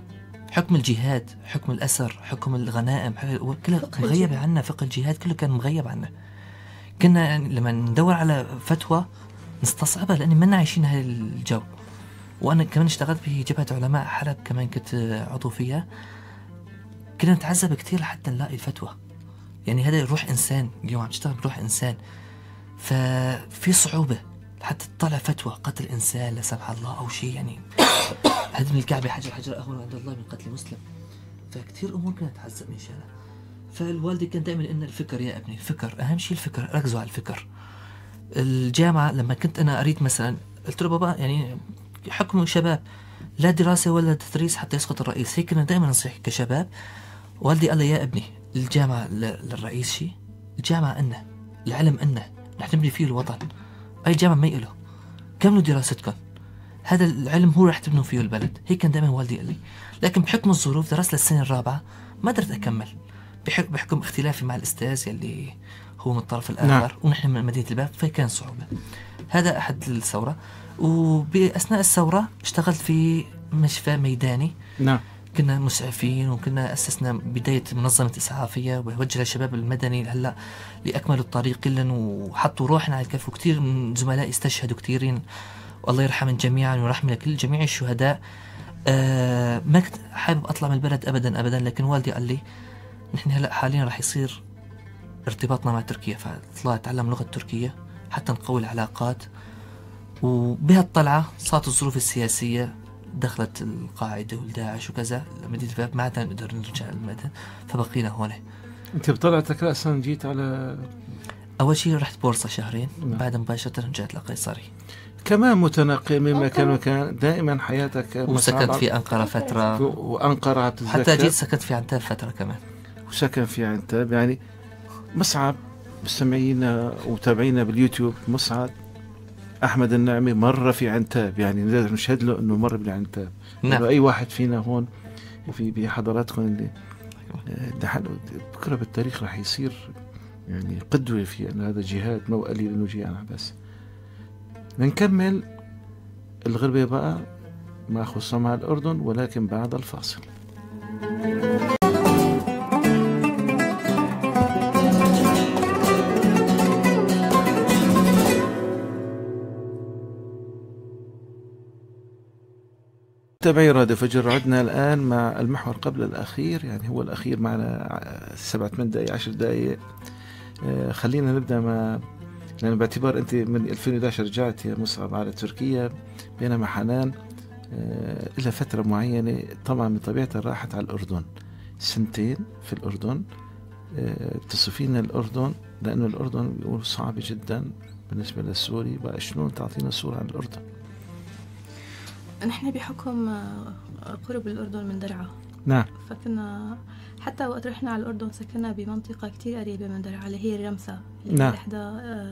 حكم الجهاد، حكم الأسر، حكم الغنائم، كله مغيب عنا. فقه الجهاد كله كان مغيب عنا. كنا يعني لما ندور على فتوى نستصعبها لأني منا عايشين هاي الجو. وأنا كمان اشتغلت بجبهة علماء حلب، كمان كنت عضو فيها. كنا نتعذب كتير لحتى نلاقي الفتوى. يعني هذا روح إنسان، اليوم عم تشتغل بروح إنسان، ففي صعوبة حتى تطلع فتوى قتل إنسان لا سمح الله أو شيء. يعني هدم الكعبة حجر أهون عند الله من قتل مسلم. فكتير أمور كانت تعذب من شانها. فالوالدة كان دائما إن الفكر يا ابني، الفكر أهم شيء، الفكر، ركزوا على الفكر. الجامعة لما كنت أنا أريد مثلا، قلت له بابا يعني حكم شباب لا دراسة ولا تدريس حتى يسقط الرئيس، هيك كنا دائما نصيح كشباب. والدي قال لي يا ابني الجامعة للرئيس شيء، الجامعة إنه العلم إنه رح نبني فيه الوطن. أي جامعة ما يقله، كملوا دراستكم، هذا العلم هو رح تبنوا فيه البلد. هيك كان دائما والدي قال لي. لكن بحكم الظروف درست للسنة الرابعة ما قدرت أكمل، بحكم اختلافي مع الأستاذ يلي هو من الطرف الآخر. نعم. ونحن من مدينة الباب، فكان صعوبة. هذا أحد الثورة. وبأثناء الثورة اشتغلت في مشفى ميداني. نعم. كنا مسعفين، وكنا أسسنا بداية منظمة إسعافية، ووجه للشباب المدني هلأ لأكملوا الطريق كلا وحطوا روحنا على الكف. وكتير من زملائي استشهدوا كثيرين، والله يرحم جميعا ويرحم كل جميع الشهداء. ما كنت حابب أطلع من البلد أبدا أبدا، لكن والدي قال لي نحن هلأ حاليا رح يصير ارتباطنا مع تركيا، فطلعت أتعلم لغة تركية حتى نقوي العلاقات. وبهالطلعة صارت الظروف السياسية، دخلت القاعدة والداعش وكذا مدينة الباب، ما عدنا نقدر نرجع المدن، فبقينا هون. أنت بطلعتك رأسا جيت على أول شيء رحت بورصة شهرين. بعد مباشرة رجعت لقيصري. كمان متنقل من مكان لمكان، دائما حياتك. وسكنت في أنقرة فترة، وأنقرة حتى جيت سكنت في عنتاب فترة كمان. وسكن في عنتاب. يعني مصعب، مستمعينا وتابعينا باليوتيوب، مصعب أحمد النعمي مرة في عنتاب، يعني نقدر نشهد له أنه مر بالعنتاب. نعم. أي واحد فينا هون بحضراتكم اللي بكرة بالتاريخ رح يصير يعني قدوة في أن هذا جهاد، مو قليل أنه جي أنا بس. نكمل الغربة بقى ما خصوصا مع الأردن، ولكن بعد الفاصل. تابعي راديو فجر، عدنا الآن مع المحور قبل الأخير، يعني هو الأخير معنا 7-8 دقائق 10 دقائق. خلينا نبدأ مع، لأن باعتبار أنت من 2011 رجعت يا مصعب على تركيا، بينما حنان إلى فترة معينة طبعا من طبيعتها راحت على الأردن 2 في الأردن. تصفين الأردن، لأنه الأردن بيقول صعب جدا بالنسبة للسوري، بقى شلون تعطينا صورة عن الأردن؟ نحن بحكم قرب الأردن من درعا. نعم. فكنا حتى وقت رحنا على الأردن سكننا بمنطقة كتير قريبة من درعا اللي هي الرمسة. نعم. إحدى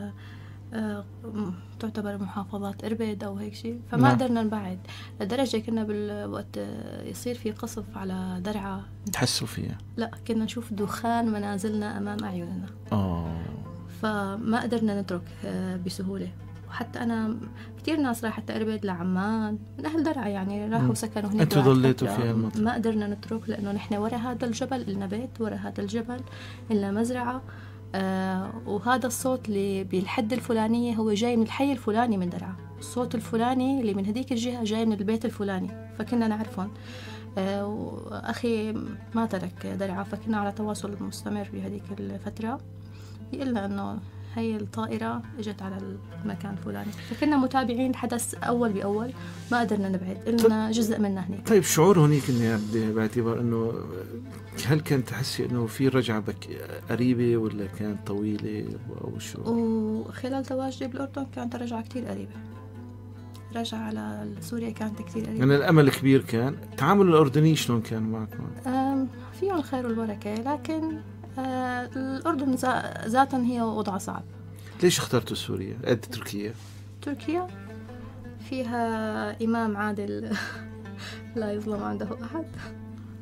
تعتبر محافظات إربد أو هيك شيء، فما قدرنا نبعد لدرجة كنا بالوقت يصير في قصف على درعا تحسوا فيها؟ لا، كنا نشوف دخان منازلنا أمام أعيننا. فما قدرنا نترك بسهولة. وحتى أنا كتير ناس راحت إربد لعمان من أهل درعا، يعني راحوا سكنوا هناك. أنتوا ضليتوا فيها المنطقة؟ ما قدرنا نترك، لأنه نحن ورا هذا الجبل لنا بيت، ورا هذا الجبل لنا مزرعة. وهذا الصوت اللي بالحد الفلانية هو جاي من الحي الفلاني من درعا، الصوت الفلاني اللي من هذيك الجهة جاي من البيت الفلاني، فكنا نعرفهم. وأخي ما ترك درعا، فكنا على تواصل مستمر في هذيك الفترة، إلا أنه هي الطائرة اجت على المكان الفلاني، فكنا متابعين الحدث أول بأول، ما قدرنا نبعد، إلنا جزء منه هناك. طيب شعور هنيك إني باعتبار إنه هل كانت تحسي إنه في رجعة قريبة ولا كانت طويلة أو شو؟ وخلال تواجدي بالأردن كانت رجعة كتير قريبة، رجعة على سوريا كانت كتير قريبة. يعني الأمل كبير كان. تعامل الأردنيين شلون كان معكم؟ فيهم الخير والبركة، لكن الأردن ذاتا هي وضعها صعب. ليش اخترتوا سوريا قد تركيا؟ تركيا فيها إمام عادل لا يظلم عنده أحد،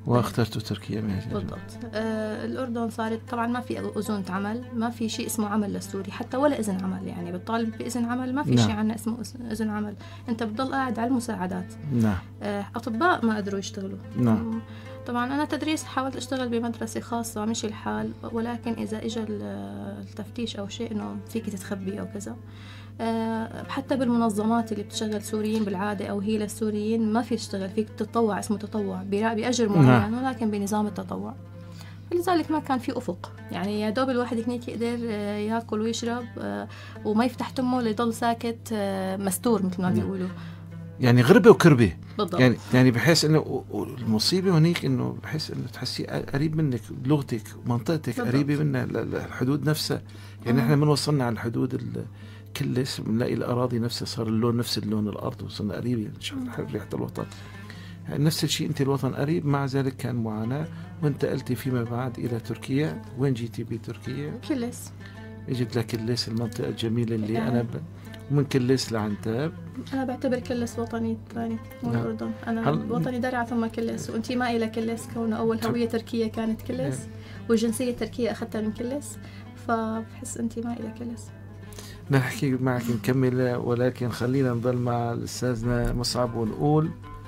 واخترتوا تركيا من هذه بالضبط. الأردن صارت طبعا ما في أذون عمل، ما في شيء اسمه عمل للسوري حتى ولا إذن عمل، يعني بتطالب بإذن عمل ما في شيء عنا اسمه إذن عمل، أنت بتضل قاعد على المساعدات. نعم. أطباء ما قدروا يشتغلوا. نعم. طبعا أنا تدريس حاولت أشتغل بمدرسة خاصة مشي الحال، ولكن إذا إجا التفتيش أو شيء إنه فيك تتخبي أو كذا. حتى بالمنظمات اللي بتشغل سوريين بالعادة أو هي للسوريين ما في تشتغل، فيك تتطوع، اسمه تطوع بأجر معين ولكن بنظام التطوع. فلذلك ما كان في أفق، يعني يا دوب الواحد هناك يقدر يأكل ويشرب وما يفتح تمه ليضل ساكت مستور مثل ما بيقولوا. يعني غربة وكربة بالضبط. يعني بحيث انه المصيبة هنيك انه بحيث انه تحسي قريب منك، لغتك منطقتك قريبة منها، الحدود نفسها. يعني احنا من وصلنا على الحدود كلس بنلاقي الأراضي نفسها صار اللون نفس اللون الأرض، وصلنا قريبين ريحة الوطن. نفس الشيء أنت الوطن قريب، مع ذلك كان معاناة. وانتقلتي فيما بعد إلى تركيا. وين جيتي بتركيا؟ كلس. اجت لكلس، المنطقة الجميلة اللي أنا ومن كلس لعنتاب. أنا بعتبر كلس وطني ثاني من الأردن. أنا وطني درعا ثم كلس، وانتمائي لكلس كونه أول هوية تركية كانت كلس، والجنسية التركية أخذتها من كلس، فبحس انتمائي لكلس. نحكي معك نكمل، ولكن خلينا نضل مع الأستاذنا مصعب ونقول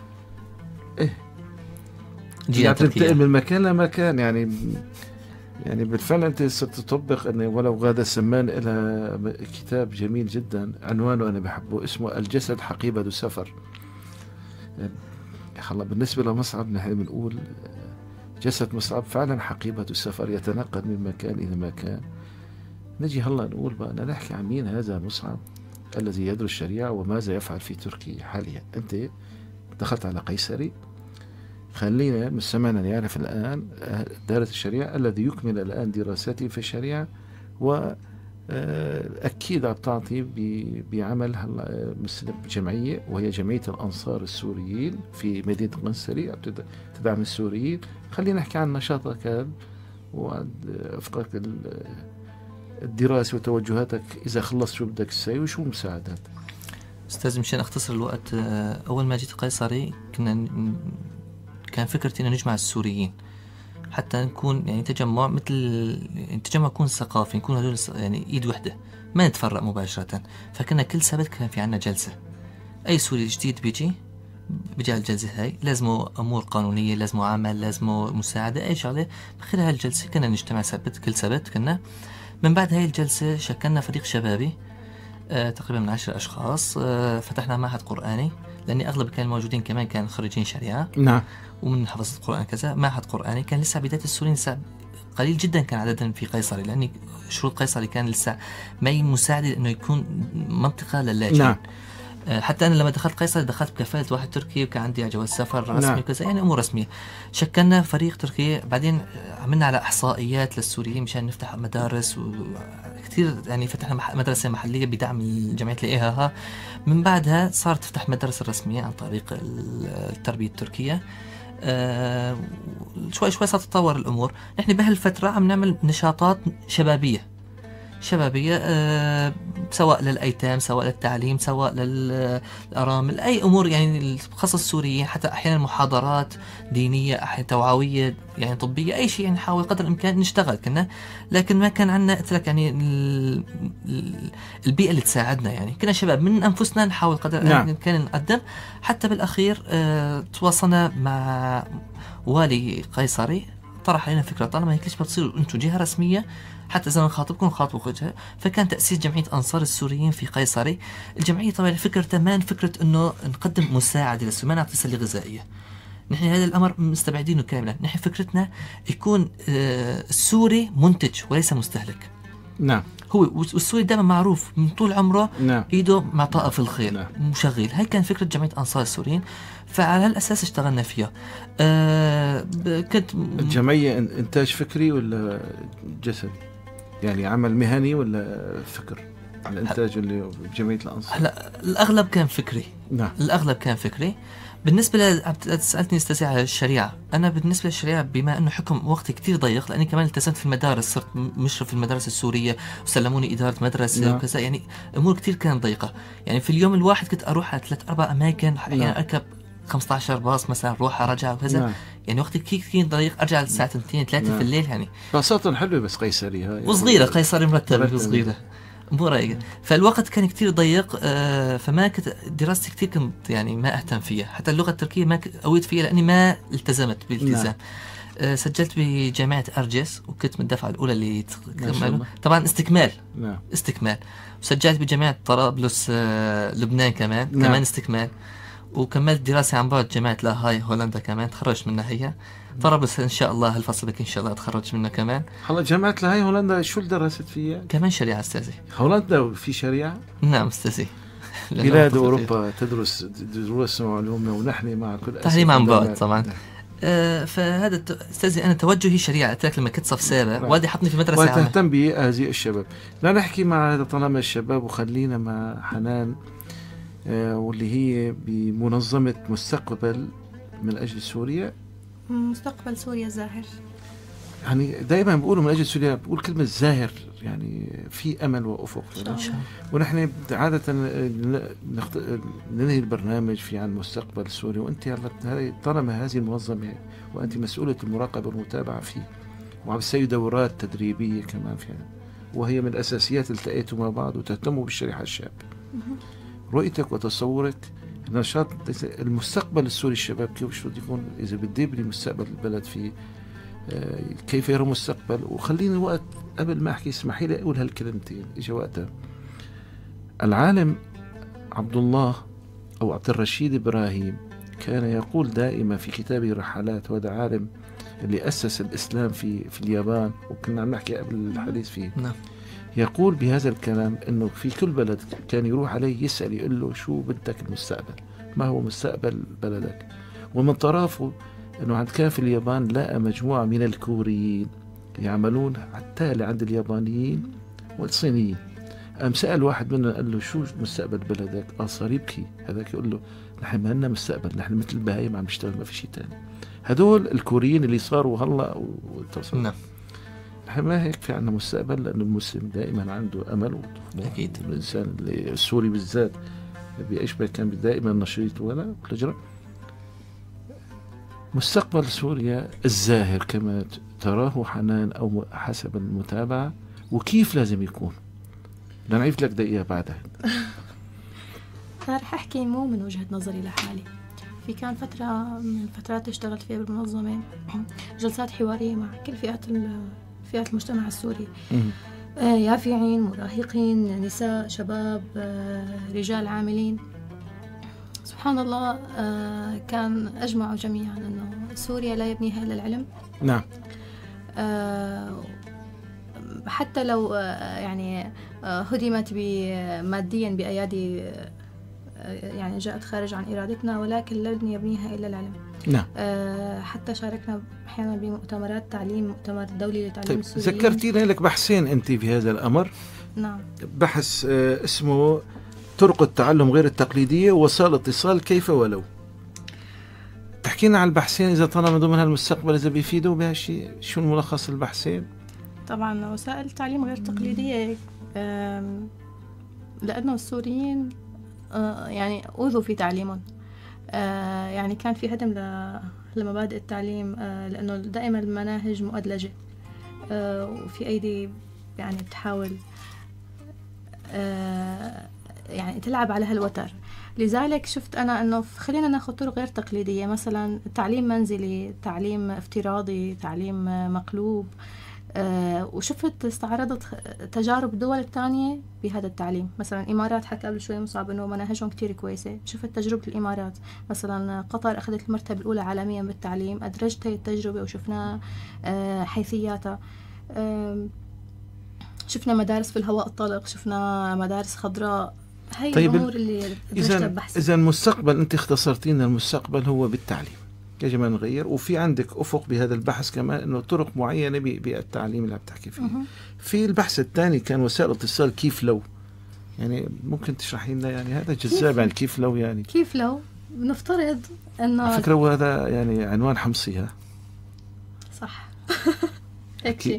تنتقل من مكان لمكان. يعني بالفعل أنت ستطبق أن ولو غادة سمان إلى كتاب جميل جدا عنوانه أنا بحبه، اسمه الجسد حقيبة سفر. بالنسبة لمصعب نحن بنقول جسد مصعب فعلا حقيبة سفر، يتنقل من مكان إلى مكان. نجي هلا نقول بقى نحكي عن مين هذا مصعب الذي يدرس الشريعة وماذا يفعل في تركيا حاليا. أنت دخلت على قيصري، خلينا مستمعنا يعرف الآن دارس الشريعة الذي يكمل الآن دراسته في الشريعة، وأكيد تعطي بعمل هلا جمعية وهي جمعية الأنصار السوريين في مدينة قيصري تدعم السوريين. خلينا نحكي عن نشاطك هذا وأفكارك الدراسة وتوجهاتك إذا خلصت شو بدك تسوي وشو مساعدات. أستاذ مشان أختصر الوقت، أول ما جيت قيصري كان فكرتي أن نجمع السوريين حتى نكون يعني تجمع مثل تجمع يكون ثقافي، نكون هذول يعني إيد وحدة ما نتفرق مباشرة. فكنا كل سبت كان في عنا جلسة، أي سوري جديد بيجي على الجلسة هاي لازمه أمور قانونية، لازمه عمل، لازمه مساعدة، أي شغلة. بخلال هالجلسة كنا نجتمع كل سبت. كنا من بعد هاي الجلسة شكلنا فريق شبابي تقريبا من 10 أشخاص. فتحنا معهد قرآني، لأني أغلب كانوا موجودين كمان كان خريجين شريعة. نعم. ومن حفظ القرآن كذا. معهد قرآني كان لسه بداية السوريين، لسه قليل جدا كان عددا في قيصري، لأن شروط قيصري كان لسه ما هي مساعدة إنه يكون منطقة للاجئين. نعم. حتى أنا لما دخلت قيصري دخلت بكفالة واحد تركي وكان عندي جواز سفر رسمي وكذا، يعني أمور رسمية. شكلنا فريق تركي، بعدين عملنا على إحصائيات للسوريين مشان نفتح مدارس وكثير، يعني فتحنا مدرسة محلية بدعم الجمعية الإيهاها. من بعدها صارت تفتح مدارس رسمية عن طريق التربية التركية. شوي شوي صارت تتطور الأمور. نحن بهالفترة عم نعمل نشاطات شبابية سواء للأيتام، سواء للتعليم، سواء للأرامل، أي أمور يعني خاصة السوريين. حتى أحيانا محاضرات دينية، أحيانا توعوية، يعني طبية، أي شيء، يعني نحاول قدر الإمكان نشتغل كنا. لكن ما كان عندنا أتلك يعني البيئة اللي تساعدنا، يعني كنا شباب من أنفسنا نحاول قدر الإمكان نقدم. حتى بالأخير تواصلنا مع والي قيصري، طرح علينا فكرة طالما هيك ليش ما تصيروا أنتم جهة رسمية حتى إذا نخاطبكم نخاطبوا وجهه. فكان تأسيس جمعية أنصار السوريين في قيصري. الجمعية طبعا فكرة تمام فكرة إنه نقدم مساعدة للسوريين، ما نعطي سلة غذائية. نحن هذا الأمر مستبعدينه كاملا. نحن فكرتنا يكون السوري منتج وليس مستهلك. نعم. هو والسوري دائما معروف من طول عمره نعم. ايده معطاءة في الخير. نعم. مشغل. هاي كان فكرة جمعية أنصار السوريين، فعلى هالأساس اشتغلنا فيها. كنت الجمعية إنتاج فكري ولا جسدي؟ يعني عمل مهني ولا فكر؟ الإنتاج اللي بجمعية الأنصار. هلا الأغلب كان فكري. نعم. الأغلب كان فكري. بالنسبة سألتني أستاذ على الشريعة، أنا بالنسبة للشريعة بما أنه حكم وقتي كتير ضيق، لأني كمان التزمت في المدارس، صرت مشرف في المدارس السورية وسلموني إدارة مدرسة وكذا، يعني أمور كتير كانت ضيقة. يعني في اليوم الواحد كنت أروح على 3-4 أماكن، يعني أركب 15 باص مثلا، روح رجع وكذا. يعني وقت كثير ضيق، ارجع الساعه 2 3 في الليل يعني. باصات حلوه بس قيصري هاي وصغيره، قيصري مرتبه وصغيره مو رايقه. فالوقت كان كتير ضيق، فما كنت دراستي كتير كنت يعني ما اهتم فيها، حتى اللغه التركيه ما قويت فيها لاني ما التزمت بالالتزام. سجلت بجامعه ارجس وكنت من الدفعه الاولى اللي تكملوا طبعا استكمال. استكمال. وسجلت بجامعه طرابلس لبنان كمان استكمال. وكملت دراسة عن بعد جامعة لاهاي هولندا كمان، تخرجت منها هي. طرابلس إن شاء الله هالفصل إن شاء الله أتخرج منها كمان. هلا جامعة لاهاي هولندا شو اللي درست فيها؟ كمان شريعة أستاذي. هولندا في شريعة؟ نعم أستاذي. بلاد أوروبا تدرس دروس وعلوم، ونحن مع كل تعليم عن بعد طبعا. فهذا أستاذي أنا توجهي شريعة. قلت لك لما كنت صف سابع والدي حطني في مدرسة عامة وتهتم بهذه الشباب. لا نحكي مع طالما الشباب، وخلينا مع حنان واللي هي بمنظمة مستقبل من أجل سوريا. مستقبل سوريا الزاهر. يعني دائما بقولوا من أجل سوريا، بقول كلمة زاهر يعني في أمل وأفق. ونحن عادة ننهي البرنامج في عن مستقبل سوريا، وأنت طالما هذه المنظمة وأنت مسؤولة المراقبة والمتابعة فيه، وعم تسوي دورات تدريبية كمان فيها، وهي من الأساسيات. التقيتوا مع بعض وتهتموا بالشريحة الشاب. رؤيتك وتصورك نشاط المستقبل السوري الشباب كيف شو بده يكون إذا بدي يبني مستقبل البلد فيه، كيف يرى مستقبل. وخليني وقت قبل ما أحكي اسمحي لي أقول هالكلمتين إجا وقتها. العالم عبد الله أو عبد الرشيد إبراهيم كان يقول دائما في كتابه رحلات، وهذا عالم اللي أسس الإسلام في اليابان، وكنا عم نحكي قبل الحديث فيه. يقول بهذا الكلام أنه في كل بلد كان يروح عليه يسأل يقول له شو بدك المستقبل، ما هو مستقبل بلدك. ومن طرفه أنه كان في اليابان لقى مجموعة من الكوريين يعملون حتى عند اليابانيين والصينيين. قام سأل واحد منهم قال له شو مستقبل بلدك؟ صار يبكي. هذاك يقول له نحن ما لنا مستقبل، نحن مثل البهايم عم نشتغل ما في شيء تاني. هدول الكوريين اللي صاروا هلا نعم. نحن ما هيك في عنا مستقبل، لأن المسلم دائما عنده أمل أكيد. الإنسان السوري بالذات بيعيش كان دائما نشيط ولا تجرى. مستقبل سوريا الزاهر كما تراه حنان أو حسب المتابعة، وكيف لازم يكون؟ لنعيف لك دقيقة بعدها. رح أحكي مو من وجهة نظري لحالي. في كان فترة من الفترات اشتغلت فيها بالمنظمة جلسات حوارية مع كل فئات المجتمع السوري، يافعين، مراهقين، نساء، شباب، رجال عاملين. سبحان الله كان أجمعوا جميعا أنه سوريا لا يبنيها إلا العلم. نعم. حتى لو يعني هدمت ماديا بأيادي يعني جاءت خارج عن إرادتنا، ولكن لن يبنيها إلا العلم. نعم. حتى شاركنا أحيانا بمؤتمرات تعليم، مؤتمر دولي لتعليم السوريين. ذكرتينا لك بحثين أنت في هذا الأمر. نعم. بحث اسمه طرق التعلم غير التقليدية ووسائل الاتصال كيف ولو. تحكينا عن البحثين إذا طالما ضمن هالمستقبل إذا بيفيدوا بهالشيء. شو الملخص البحثين؟ طبعا وسائل التعليم غير تقليدية لأنه السوريين يعني أوذوا في تعليمهم. يعني كان في هدم لمبادئ التعليم، لأنه دائما المناهج مؤدلجة وفي أيدي يعني بتحاول يعني تلعب على هالوتر. لذلك شفت أنا أنه خلينا ناخذ طرق غير تقليدية، مثلا تعليم منزلي، تعليم افتراضي، تعليم مقلوب. وشفت استعرضت تجارب دول الثانية بهذا التعليم. مثلا الإمارات حكى قبل شوي مصعب إنه مناهجهم كتير كويسة. شفت تجربة الإمارات، مثلا قطر أخذت المرتبة الأولى عالميا بالتعليم. أدرجت هي التجربة وشفنا حيثياتها. شفنا مدارس في الهواء الطلق، شفنا مدارس خضراء. هاي طيب الأمور اللي إذا المستقبل أنت اختصرتين المستقبل هو بالتعليم، يجب أن نغير. وفي عندك أفق بهذا البحث كمان أنه طرق معينة بالتعليم اللي عم تحكي فيه. في البحث الثاني كان وسائل الاتصال كيف لو، يعني ممكن تشرحي لنا يعني هذا جذاب يعني كيف لو يعني كيف لو بنفترض أنه على فكرة وهذا يعني عنوان حمصي. صح. هيك شيء.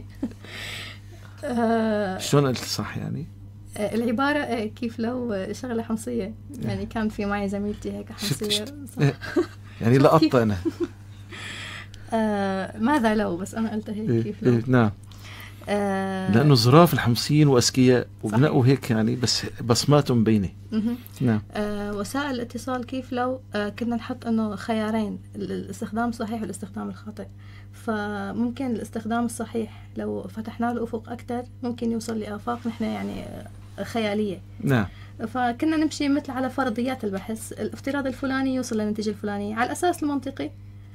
شلون قلت صح يعني؟ العبارة كيف لو شغلة حمصية يعني. كان في معي زميلتي هيك حمصية. يعني لقطت أنا. ماذا لو، بس أنا قلت هيك كيف لو. نعم. لأنه ظراف الحمصيين وأذكياء وبنقوا هيك يعني، بس بصماتهم بينه. نعم. وسائل الاتصال كيف لو كنا نحط إنه خيارين، الاستخدام الصحيح والاستخدام الخاطئ. فممكن الاستخدام الصحيح لو فتحنا له أفق أكتر ممكن يوصل لآفاق نحن يعني خيالية. نعم. فكنا نمشي مثل على فرضيات البحث، الافتراض الفلاني يوصل للنتيجة الفلانية على الأساس المنطقي،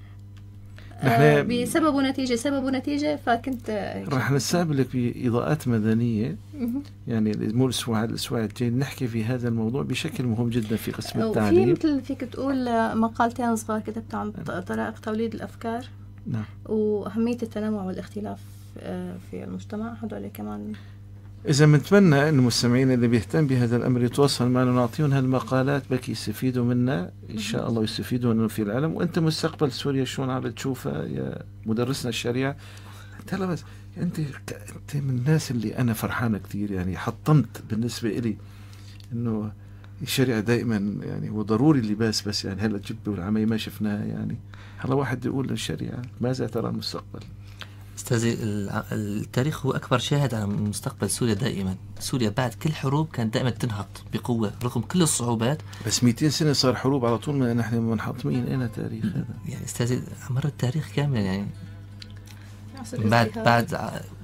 بسبب ونتيجة سبب ونتيجة. فكنت راح نستقبلك بإضاءات مدنية يعني مو الأسبوع الجاي نحكي في هذا الموضوع بشكل مهم جدا في قسم التعليم. في مثل فيك تقول مقالتين صغار كتبت عن طرائق توليد الأفكار. نعم. وأهمية التنوع والاختلاف في المجتمع، هذول كمان. إذا بنتمنى أن المستمعين اللي بيهتم بهذا الأمر يتواصل معنا ونعطيهم هالمقالات بكي يستفيدوا منا إن شاء الله، ويستفيدوا منه في العلم. وأنت مستقبل سوريا شلون عم تشوفها يا مدرسنا الشريعة؟ أنت بس أنت من الناس اللي أنا فرحانة كتير يعني، حطمت بالنسبة إلي إنه الشريعة دائما يعني وضروري اللباس، بس يعني هلا الجبة والعماية ما شفناها يعني. هلا واحد يقول للشريعة ماذا ترى المستقبل؟ أستاذي، التاريخ هو أكبر شاهد على مستقبل سوريا. دائما سوريا بعد كل حروب كانت دائما تنهض بقوة رغم كل الصعوبات. بس 200 سنة صار حروب على طول، ما نحن منحطمين. أين تاريخ هذا؟ يعني أستاذي مر التاريخ كاملا يعني. بعد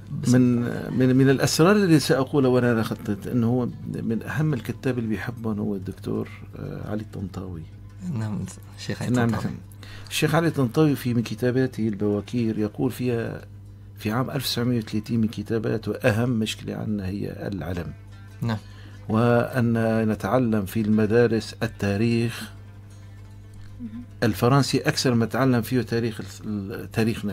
من الأسرار اللي سأقولها وأنا خطت إنه هو من أهم الكتاب اللي بيحبهم هو الدكتور علي الطنطاوي. نعم. الشيخ علي الطنطاوي. نعم. الشيخ علي الطنطاوي في من كتاباته البواكير يقول فيها في عام 1930 من كتاباته أهم مشكلة عندنا هي العلم. نعم. وأن نتعلم في المدارس التاريخ الفرنسي أكثر ما نتعلم فيه تاريخنا.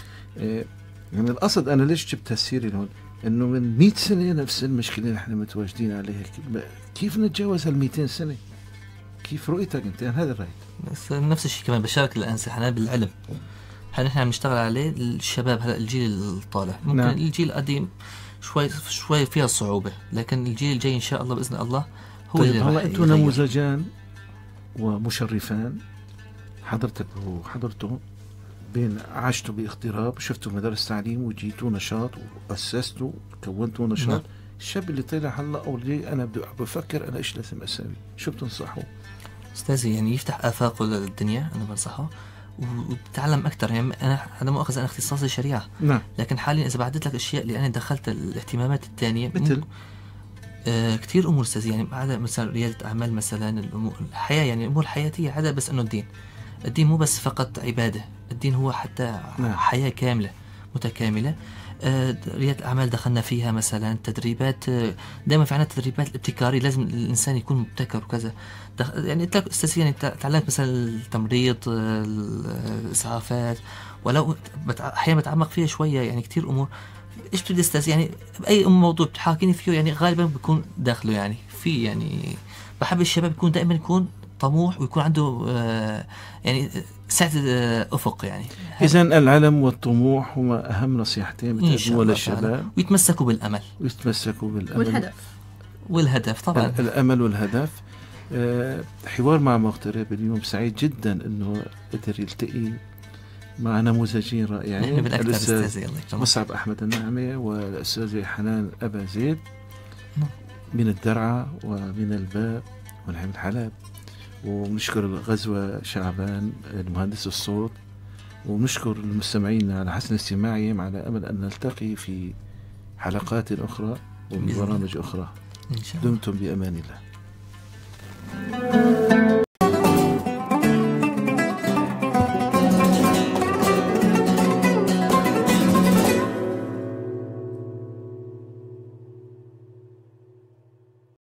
يعني القصد أنا ليش جبت هالسيرة هون؟ إنه من 100 سنة نفس المشكلة نحن متواجدين عليها. كيف نتجاوز 200 سنة؟ كيف رؤيتك أنت عن هذا الرأي؟ نفس الشيء كمان بشارك الأنسة حنا بالعلم. نحن عم نشتغل عليه الشباب هلا الجيل الطالع. ممكن نعم. الجيل القديم شوي فيها صعوبة، لكن الجيل الجاي إن شاء الله بإذن الله هو طيب اللي هلا أنتم نموذجان ومشرفان، حضرتك وحضرته بين عشتوا باغتراب، شفتوا مدارس تعليم وجيتوا نشاط وأسستوا كونتوا نشاط. نعم. الشاب اللي طلع هلا أول ليه أنا بفكر أنا إيش لازم أسوي، شو بتنصحه؟ أستاذي يعني يفتح آفاقه للدنيا، أنا بنصحه وتتعلم أكثر. يعني أنا مؤخذ أنا اختصاصي شريعة. نعم. لكن حاليا إذا بعدت لك أشياء اللي أنا دخلت الاهتمامات الثانية مثل كتير أمور أستاذي، يعني هذا مثلا ريادة أعمال مثلا، الحياة يعني أمور حياتية. هذا بس إنه الدين مو بس فقط عبادة، الدين هو حتى نعم. حياة كاملة متكاملة. ريادة أعمال دخلنا فيها مثلا تدريبات، دائما في عنا تدريبات الابتكارية، لازم الإنسان يكون مبتكر وكذا. يعني أستاذي يعني تعلمت مثلا التمريض، الإسعافات، ولو أحيانا بتعمق فيها شوية يعني كتير أمور. إيش بدي أستاذ يعني بأي موضوع بتحاكيني فيه يعني غالبا بيكون داخله يعني في يعني بحب الشباب يكون دائما يكون طموح ويكون عنده يعني سعة أفق يعني. إذن العلم والطموح هما أهم نصيحتين بتقدموا للشباب، ويتمسكوا بالأمل. والهدف طبعا. الأمل والهدف. حوار مع مغترب اليوم سعيد جدا أنه قدر يلتقي مع نموذجين رائعين، الأستاذ مصعب أحمد النعمة والأستاذة حنان أبا زيد من الدرعا ومن الباب ونحن الحلب. ونشكر الغزوة شعبان المهندس الصوت، ونشكر المستمعين على حسن استماعهم، على أمل أن نلتقي في حلقات أخرى وبرامج أخرى. دمتم بأمان الله.